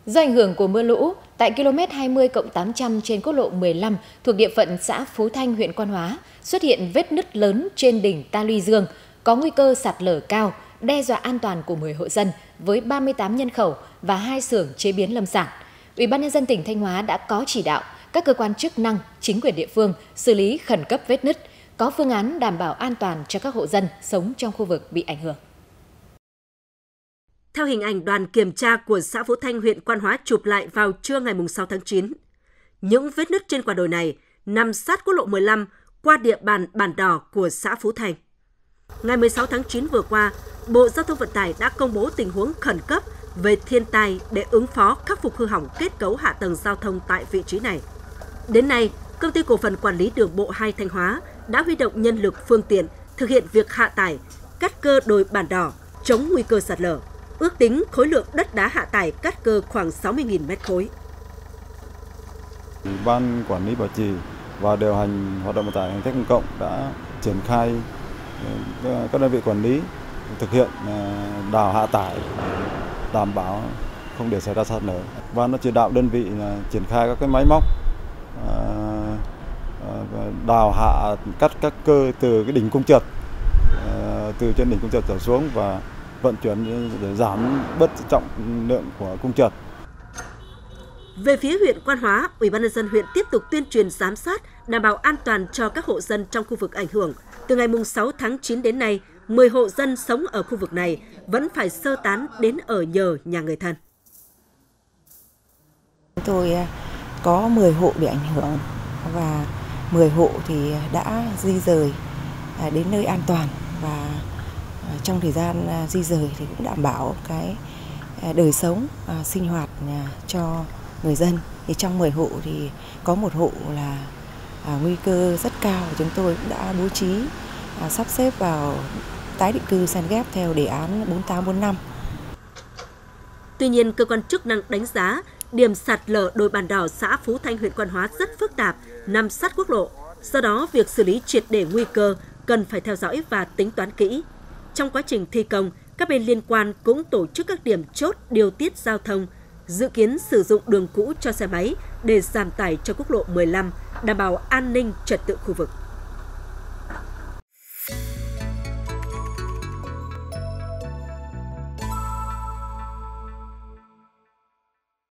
Do ảnh hưởng của mưa lũ, tại km 20+800 trên quốc lộ 15 thuộc địa phận xã Phú Thanh, huyện Quan Hóa, xuất hiện vết nứt lớn trên đỉnh Ta Luy Dương, có nguy cơ sạt lở cao, đe dọa an toàn của 10 hộ dân với 38 nhân khẩu và 2 xưởng chế biến lâm sản. Ủy ban nhân dân tỉnh Thanh Hóa đã có chỉ đạo các cơ quan chức năng, chính quyền địa phương xử lý khẩn cấp vết nứt, có phương án đảm bảo an toàn cho các hộ dân sống trong khu vực bị ảnh hưởng. Theo hình ảnh đoàn kiểm tra của xã Phú Thanh, huyện Quan Hóa chụp lại vào trưa ngày 6 tháng 9, những vết nứt trên quả đồi này nằm sát quốc lộ 15 qua địa bàn Bản Đỏ của xã Phú Thanh. Ngày 16 tháng 9 vừa qua, Bộ Giao thông Vận tải đã công bố tình huống khẩn cấp về thiên tai để ứng phó khắc phục hư hỏng kết cấu hạ tầng giao thông tại vị trí này. Đến nay, Công ty Cổ phần Quản lý Đường bộ 2 Thanh Hóa đã huy động nhân lực phương tiện thực hiện việc hạ tải, cắt cơ đồi Bản Đỏ, chống nguy cơ sạt lở. Ước tính khối lượng đất đá hạ tải cắt cơ khoảng 60.000 mét khối. Ban quản lý bảo trì và điều hành hoạt động vận tải hành khách công cộng đã triển khai các đơn vị quản lý thực hiện đào hạ tải, đảm bảo không để xảy ra sạt lở. Ban đã chỉ đạo đơn vị triển khai các cái máy móc đào hạ cắt các cơ từ cái đỉnh Cung Trượt, từ trên đỉnh Cung Trượt trở xuống và vận chuyển để giảm bớt trọng lượng của cung trượt. Về phía huyện Quan Hóa, Ủy ban nhân dân huyện tiếp tục tuyên truyền giám sát, đảm bảo an toàn cho các hộ dân trong khu vực ảnh hưởng. Từ ngày 6 tháng 9 đến nay, 10 hộ dân sống ở khu vực này vẫn phải sơ tán đến ở nhờ nhà người thân. Chúng tôi có 10 hộ bị ảnh hưởng và 10 hộ thì đã di dời đến nơi an toàn, và trong thời gian di rời thì cũng đảm bảo cái đời sống sinh hoạt cho người dân. Thì trong 10 hộ thì có một hộ là nguy cơ rất cao, và chúng tôi cũng đã bố trí sắp xếp vào tái định cư san ghép theo đề án 4845. Tuy nhiên, cơ quan chức năng đánh giá điểm sạt lở đồi Bản Đỏ, xã Phú Thanh, huyện Quan Hóa rất phức tạp, nằm sát quốc lộ. Do đó, việc xử lý triệt để nguy cơ cần phải theo dõi và tính toán kỹ. Trong quá trình thi công, các bên liên quan cũng tổ chức các điểm chốt điều tiết giao thông, dự kiến sử dụng đường cũ cho xe máy để giảm tải cho quốc lộ 15, đảm bảo an ninh trật tự khu vực.